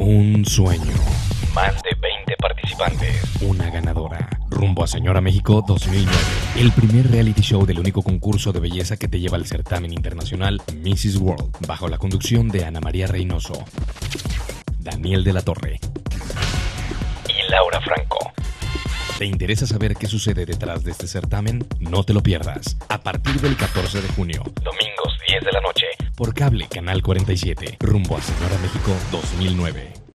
Un sueño. Más de 20 participantes. Una ganadora. Rumbo a Señora México 2009. El primer reality show del único concurso de belleza que te lleva al certamen internacional Mrs. World. Bajo la conducción de Ana María Reynoso, Daniel de la Torre Y Laura Franco. ¿Te interesa saber qué sucede detrás de este certamen? No te lo pierdas. A partir del 14 de junio. Domingos 10 de la noche. Por cable, Canal 47. Rumbo a Señora México 2009.